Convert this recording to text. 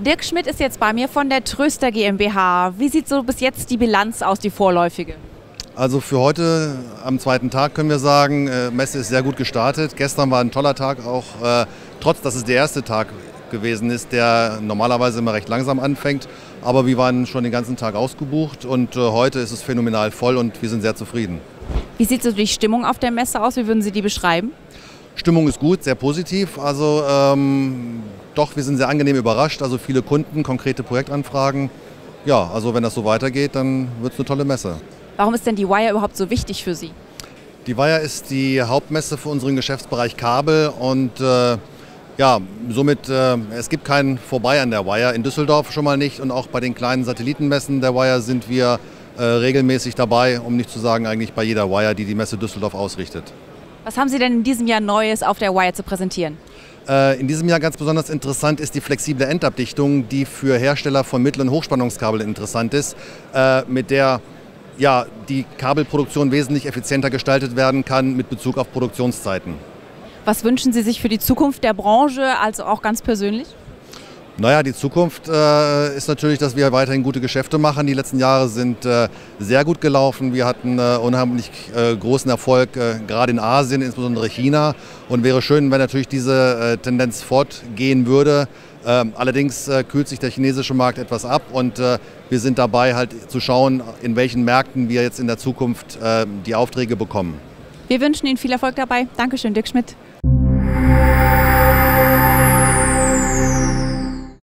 Dirk Schmidt ist jetzt bei mir von der Tröster GmbH. Wie sieht so bis jetzt die Bilanz aus, die vorläufige? Also für heute am zweiten Tag können wir sagen, Messe ist sehr gut gestartet. Gestern war ein toller Tag, auch trotz dass es der erste Tag gewesen ist, der normalerweise immer recht langsam anfängt. Aber wir waren schon den ganzen Tag ausgebucht und heute ist es phänomenal voll und wir sind sehr zufrieden. Wie sieht so die Stimmung auf der Messe aus? Wie würden Sie die beschreiben? Stimmung ist gut, sehr positiv. Also doch, wir sind sehr angenehm überrascht. Also viele Kunden, konkrete Projektanfragen. Ja, also wenn das so weitergeht, dann wird es eine tolle Messe. Warum ist denn die Wire überhaupt so wichtig für Sie? Die Wire ist die Hauptmesse für unseren Geschäftsbereich Kabel und ja, somit es gibt kein Vorbei an der Wire, in Düsseldorf schon mal nicht und auch bei den kleinen Satellitenmessen der Wire sind wir regelmäßig dabei, um nicht zu sagen eigentlich bei jeder Wire, die die Messe Düsseldorf ausrichtet. Was haben Sie denn in diesem Jahr Neues auf der Wire zu präsentieren? In diesem Jahr ganz besonders interessant ist die flexible Endabdichtung, die für Hersteller von Mittel- und Hochspannungskabeln interessant ist, mit der ja, die Kabelproduktion wesentlich effizienter gestaltet werden kann mit Bezug auf Produktionszeiten. Was wünschen Sie sich für die Zukunft der Branche, also auch ganz persönlich? Naja, die Zukunft ist natürlich, dass wir weiterhin gute Geschäfte machen. Die letzten Jahre sind sehr gut gelaufen. Wir hatten unheimlich großen Erfolg, gerade in Asien, insbesondere China. Und wäre schön, wenn natürlich diese Tendenz fortgehen würde. Allerdings kühlt sich der chinesische Markt etwas ab und wir sind dabei, halt zu schauen, in welchen Märkten wir jetzt in der Zukunft die Aufträge bekommen. Wir wünschen Ihnen viel Erfolg dabei. Dankeschön, Dirk Schmidt.